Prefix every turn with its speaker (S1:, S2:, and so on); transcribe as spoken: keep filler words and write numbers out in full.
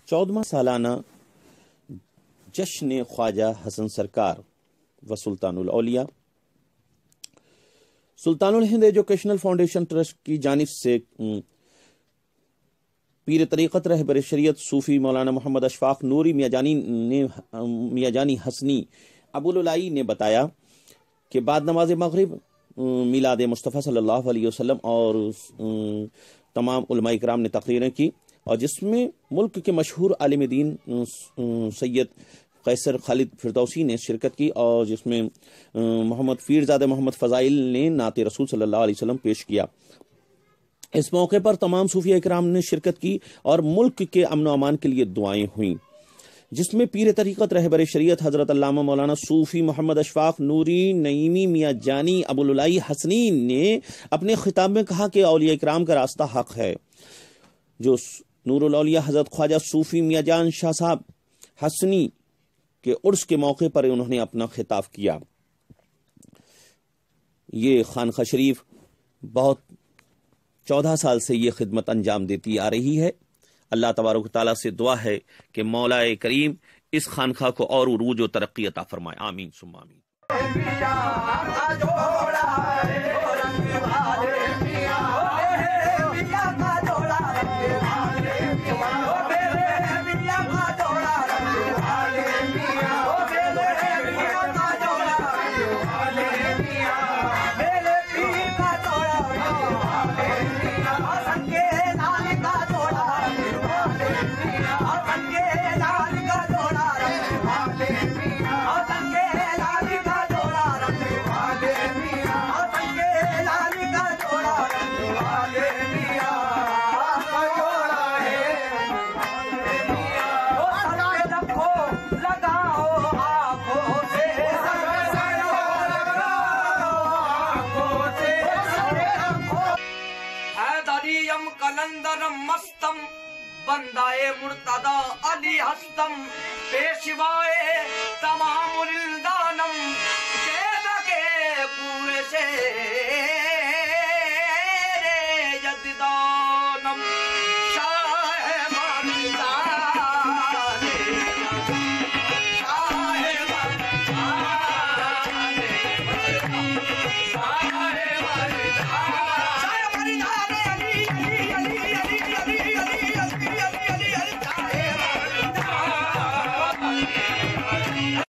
S1: چودواں سالانہ جشن خواجہ حسن سرکار و سلطان الاولیاء سلطان الہند ایجوکیشنل فاؤنڈیشن ٹرسٹ کی جانب سے پیر طریقت رہبر شریعت صوفی مولانا محمد اشفاق نوری میاں جانی نے میاں جانی حسنی ابوالعلائی نے بتایا کہ بعد نماز مغرب میلاد مصطفیٰ صلی اللہ علیہ وسلم اور تمام علماء کرام نے تقریریں کی، اور جس میں ملک کے مشہور عالم دین سید قیصر خالد فردوسی نے شرکت کی، اور جس میں محمد پیرزادہ محمد فضائل نے نعت رسول صلی اللہ علیہ وسلم پیش کیا۔ اس موقع پر تمام صوفیہ کرام نے شرکت کی اور ملک کے امن و امان کے لیے دعائیں ہوئیں، جس میں پیر طریقت رہبر شریعت حضرت علامہ مولانا صوفی محمد اشفاق نوری نعیمی میاں جانی ابوالعلائی حسنی نے اپنے خطاب میں کہا کہ اولیاء کرام کا راستہ حق ہے۔ جو نور الاولیاء حضرت خواجہ صوفی میاں جان شاہ صاحب حسنی کے عرس کے موقع پر انہوں نے اپنا خطاب کیا۔ یہ خانقاہ شریف بہت چودہ سال سے یہ خدمت انجام دیتی آ رہی ہے۔ اللہ تبارک و تعالیٰ سے دعا ہے کہ مولا کریم اس خانقاہ کو اور عروج و ترقی عطا فرمائے، آمین ثم آمین۔
S2: کلندرم مستم بندائے مرتضی علی ہستم پیشوائے تمام